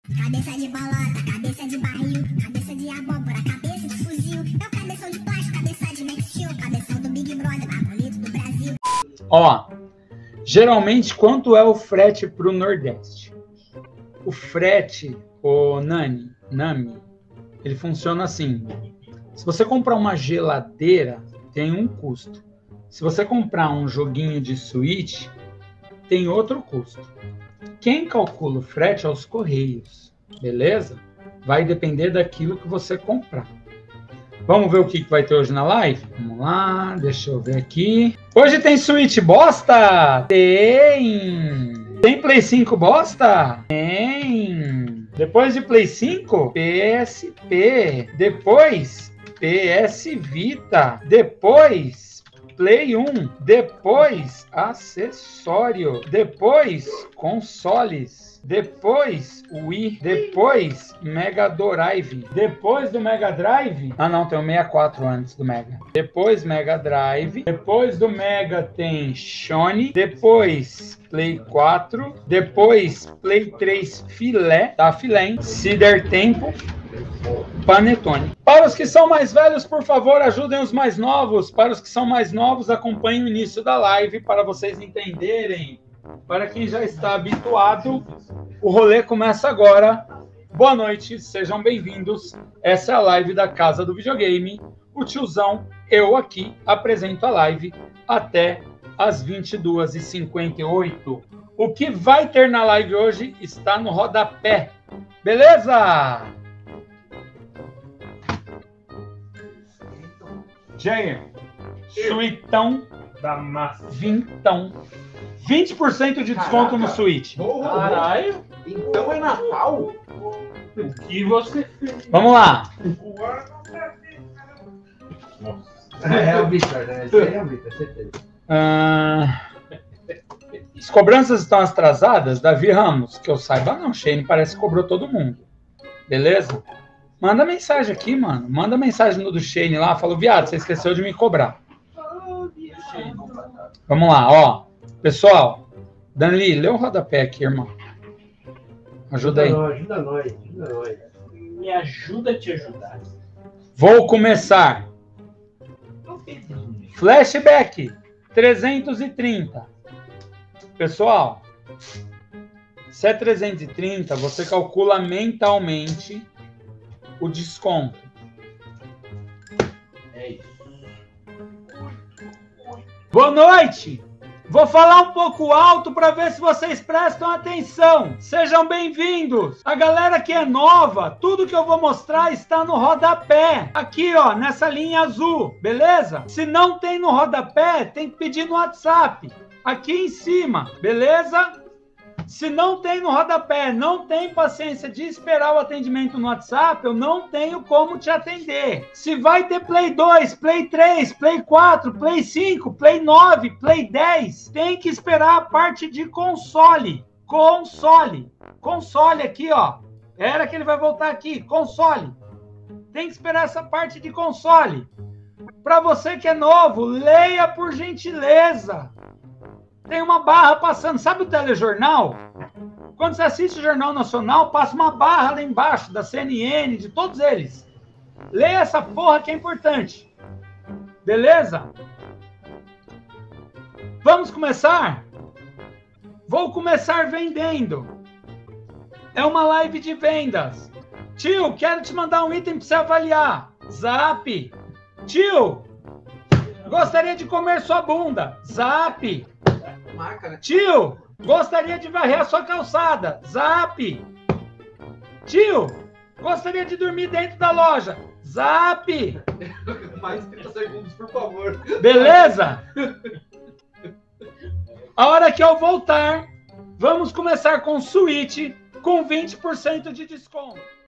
Cabeça de bolota, cabeça de barril, cabeça de abóbora, cabeça de fuzil. É o cabeção de plástico, cabeça de Max Steel, cabeção do Big Brother, mais bonito do Brasil. Ó, geralmente quanto é o frete para o Nordeste? O frete, o Nami, ele funciona assim. Se você comprar uma geladeira, tem um custo. Se você comprar um joguinho de Switch, tem outro custo. Quem calcula o frete é os Correios, beleza? Vai depender daquilo que você comprar. Vamos ver o que vai ter hoje na live? Vamos lá, deixa eu ver aqui. Hoje tem Switch bosta? Tem! Tem Play 5 bosta? Tem! Depois de Play 5, PSP. Depois, PS Vita. Depois, Play 1. Depois, acessório. Depois, consoles. Depois, Wii. Depois, Mega Drive. Depois do Mega Drive... Ah, não, tem o 64 antes do Mega. Depois, Mega Drive. Depois do Mega tem Sony. Depois, Play 4. Depois, Play 3 filé. Tá, filé, hein? Cider Tempo. Panetone. Para os que são mais velhos, por favor, ajudem os mais novos. Para os que são mais novos, acompanhem o início da live para vocês entenderem. Para quem já está habituado, o rolê começa agora. Boa noite, sejam bem-vindos. Essa é a live da Casa do Videogame. O tiozão, eu aqui, apresento a live até às 22h58. O que vai ter na live hoje está no rodapé. Beleza? Jair, suitão da massa. Vintão. 20% de desconto. Caraca, no Switch. Caralho. Então é Natal? O que você fez? Vamos lá. É o Victor, né? Esse aí é o Victor, certeza. As cobranças estão atrasadas? Davi Ramos, que eu saiba não. Shane parece que cobrou todo mundo. Beleza? Manda mensagem aqui, mano. Manda mensagem no do Shane lá. Fala, viado, você esqueceu de me cobrar. Vamos lá, ó. Pessoal, Danli, lê o rodapé aqui, irmão. Ajuda aí. Ajuda nós. Me ajuda a te ajudar. Vou começar. Flashback 330. Pessoal, se é 330, você calcula mentalmente o desconto. É isso. Boa noite! Vou falar um pouco alto para ver se vocês prestam atenção. Sejam bem-vindos. A galera que é nova, tudo que eu vou mostrar está no rodapé. Aqui, ó, nessa linha azul, beleza? Se não tem no rodapé, tem que pedir no WhatsApp. Aqui em cima, beleza? Se não tem no rodapé, não tem paciência de esperar o atendimento no WhatsApp, eu não tenho como te atender. Se vai ter Play 2, Play 3, Play 4, Play 5, Play 9, Play 10, tem que esperar a parte de console. Console aqui, ó. Era que ele vai voltar aqui, console. Tem que esperar essa parte de console. Para você que é novo, leia por gentileza. Tem uma barra passando. Sabe o telejornal? Quando você assiste o Jornal Nacional, passa uma barra lá embaixo, da CNN, de todos eles. Leia essa porra que é importante. Beleza? Vamos começar? Vou começar vendendo. É uma live de vendas. Tio, quero te mandar um item para você avaliar. Zap. Tio, gostaria de comer sua bunda. Zap. Tio, gostaria de varrer a sua calçada. Zap. Tio, gostaria de dormir dentro da loja. Zap. Mais 30 segundos, por favor. Beleza? A hora que eu voltar, vamos começar com o Switch com 20% de desconto.